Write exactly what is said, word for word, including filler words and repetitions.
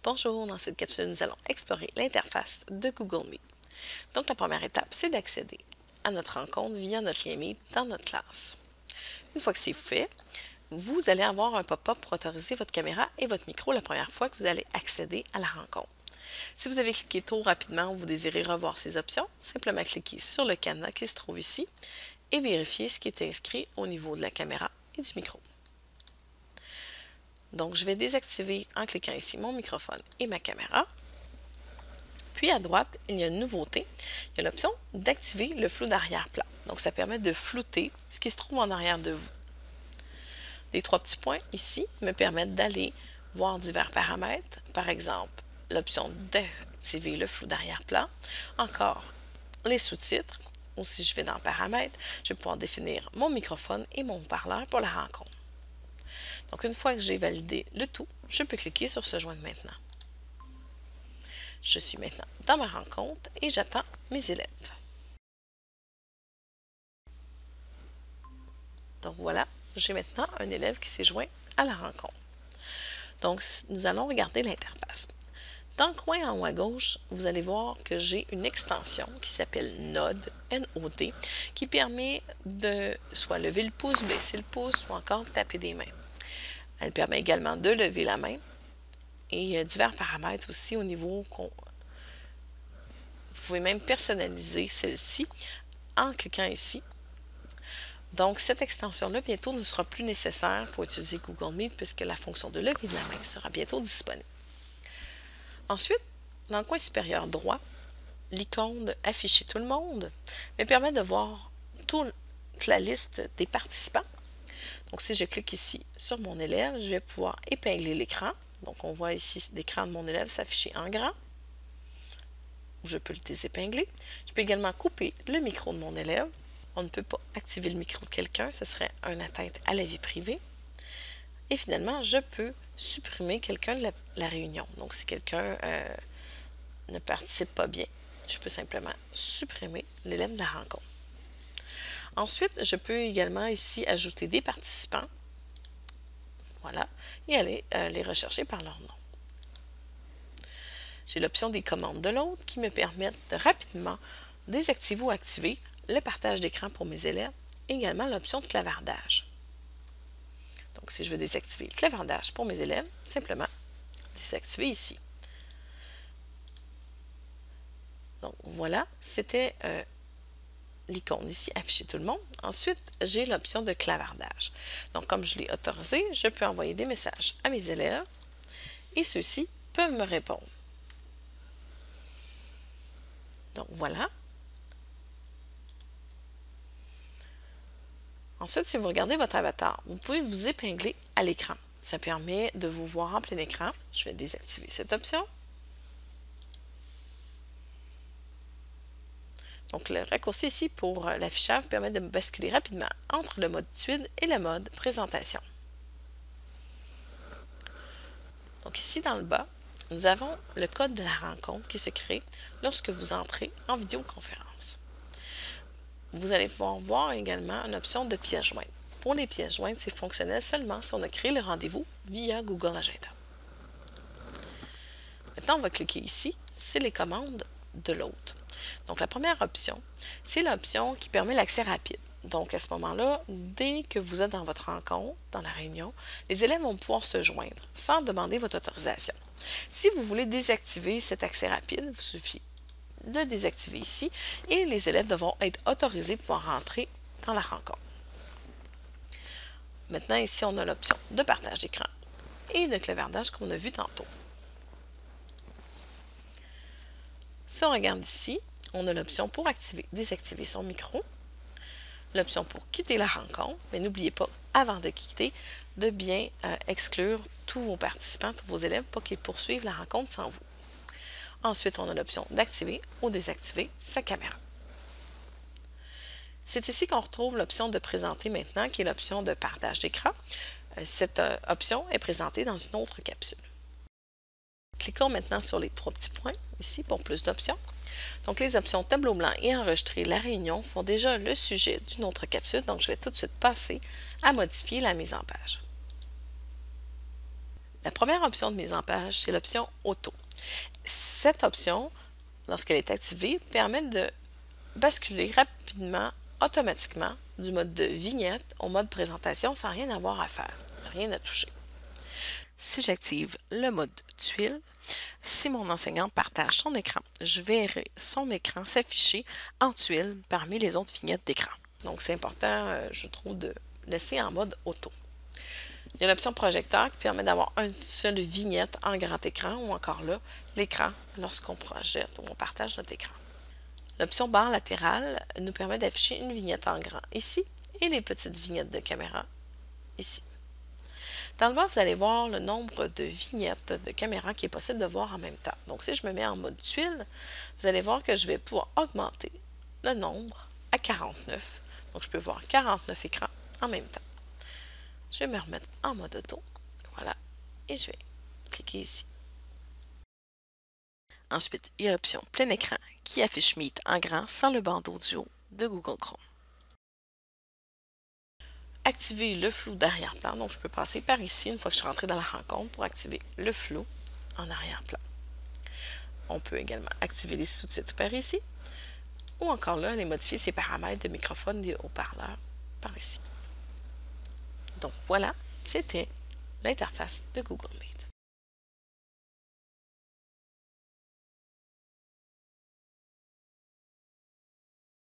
Bonjour, dans cette capsule, nous allons explorer l'interface de Google Meet. Donc, la première étape, c'est d'accéder à notre rencontre via notre lien Meet dans notre classe. Une fois que c'est fait, vous allez avoir un pop-up pour autoriser votre caméra et votre micro la première fois que vous allez accéder à la rencontre. Si vous avez cliqué trop rapidement ou vous désirez revoir ces options, simplement cliquez sur le cadenas qui se trouve ici et vérifiez ce qui est inscrit au niveau de la caméra et du micro. Donc, je vais désactiver en cliquant ici mon microphone et ma caméra. Puis à droite, il y a une nouveauté. Il y a l'option d'activer le flou d'arrière-plan. Donc, ça permet de flouter ce qui se trouve en arrière de vous. Les trois petits points ici me permettent d'aller voir divers paramètres. Par exemple, l'option d'activer le flou d'arrière-plan. Encore, les sous-titres. Ou si je vais dans Paramètres, je vais pouvoir définir mon microphone et mon haut-parleur pour la rencontre. Donc, une fois que j'ai validé le tout, je peux cliquer sur Se joindre maintenant. Je suis maintenant dans ma rencontre et j'attends mes élèves. Donc, voilà, j'ai maintenant un élève qui s'est joint à la rencontre. Donc, nous allons regarder l'interface. Dans le coin en haut à gauche, vous allez voir que j'ai une extension qui s'appelle Node, N O D, qui permet de soit lever le pouce, baisser le pouce ou encore taper des mains. Elle permet également de lever la main et il y a divers paramètres aussi au niveau qu'on... Vous pouvez même personnaliser celle-ci en cliquant ici. Donc, cette extension-là, bientôt, ne sera plus nécessaire pour utiliser Google Meet puisque la fonction de lever de la main sera bientôt disponible. Ensuite, dans le coin supérieur droit, l'icône de Afficher tout le monde me permet de voir toute la liste des participants. Donc, si je clique ici sur mon élève, je vais pouvoir épingler l'écran. Donc, on voit ici l'écran de mon élève s'afficher en grand. Je peux le désépingler. Je peux également couper le micro de mon élève. On ne peut pas activer le micro de quelqu'un, ce serait une atteinte à la vie privée. Et finalement, je peux supprimer quelqu'un de la, la réunion. Donc, si quelqu'un euh, ne participe pas bien, je peux simplement supprimer l'élève de la rencontre. Ensuite, je peux également ici ajouter des participants. Voilà. Et aller euh, les rechercher par leur nom. J'ai l'option des commandes de l'autre qui me permettent de rapidement désactiver ou activer le partage d'écran pour mes élèves. Et également l'option de clavardage. Donc, si je veux désactiver le clavardage pour mes élèves, simplement désactiver ici. Donc, voilà, c'était euh, l'icône ici, Afficher tout le monde. Ensuite, j'ai l'option de clavardage. Donc, comme je l'ai autorisé, je peux envoyer des messages à mes élèves et ceux-ci peuvent me répondre. Donc, voilà. Ensuite, si vous regardez votre avatar, vous pouvez vous épingler à l'écran. Ça permet de vous voir en plein écran. Je vais désactiver cette option. Donc, le raccourci ici pour l'affichage permet de basculer rapidement entre le mode étude et le mode présentation. Donc, ici dans le bas, nous avons le code de la rencontre qui se crée lorsque vous entrez en vidéoconférence. Vous allez pouvoir voir également une option de pièces jointes. Pour les pièces jointes, c'est fonctionnel seulement si on a créé le rendez-vous via Google Agenda. Maintenant, on va cliquer ici, c'est les commandes de l'autre. Donc, la première option, c'est l'option qui permet l'accès rapide. Donc, à ce moment-là, dès que vous êtes dans votre rencontre, dans la réunion, les élèves vont pouvoir se joindre sans demander votre autorisation. Si vous voulez désactiver cet accès rapide, il vous suffit de désactiver ici et les élèves devront être autorisés pour pouvoir rentrer dans la rencontre. Maintenant, ici, on a l'option de partage d'écran et de clavardage qu'on a vu tantôt. Si on regarde ici, on a l'option pour activer, désactiver son micro, l'option pour quitter la rencontre, mais n'oubliez pas, avant de quitter, de bien euh, exclure tous vos participants, tous vos élèves, pour qu'ils poursuivent la rencontre sans vous. Ensuite, on a l'option d'activer ou désactiver sa caméra. C'est ici qu'on retrouve l'option de présenter maintenant, qui est l'option de partage d'écran. Cette euh, option est présentée dans une autre capsule. Cliquons maintenant sur les trois petits points ici pour plus d'options. Donc, les options tableau blanc et enregistrer la réunion font déjà le sujet d'une autre capsule. Donc, je vais tout de suite passer à modifier la mise en page. La première option de mise en page, c'est l'option Auto. Cette option, lorsqu'elle est activée, permet de basculer rapidement, automatiquement, du mode de vignette au mode présentation sans rien avoir à faire, rien à toucher. Si j'active le mode tuile, si mon enseignant partage son écran, je verrai son écran s'afficher en tuile parmi les autres vignettes d'écran. Donc, c'est important, euh, je trouve, de laisser en mode auto. Il y a l'option projecteur qui permet d'avoir une seule vignette en grand écran ou encore là, l'écran lorsqu'on projette ou on partage notre écran. L'option barre latérale nous permet d'afficher une vignette en grand ici et les petites vignettes de caméra ici. Dans le bas, vous allez voir le nombre de vignettes de caméra qui est possible de voir en même temps. Donc, si je me mets en mode tuile, vous allez voir que je vais pouvoir augmenter le nombre à quarante-neuf. Donc, je peux voir quarante-neuf écrans en même temps. Je vais me remettre en mode auto. Voilà. Et je vais cliquer ici. Ensuite, il y a l'option plein écran qui affiche Meet en grand sans le bandeau audio de Google Chrome. Activer le flou d'arrière-plan. Donc, je peux passer par ici une fois que je suis rentrée dans la rencontre pour activer le flou en arrière-plan. On peut également activer les sous-titres par ici ou encore là, aller modifier ses paramètres de microphone et haut-parleurs par ici. Donc, voilà, c'était l'interface de Google Meet.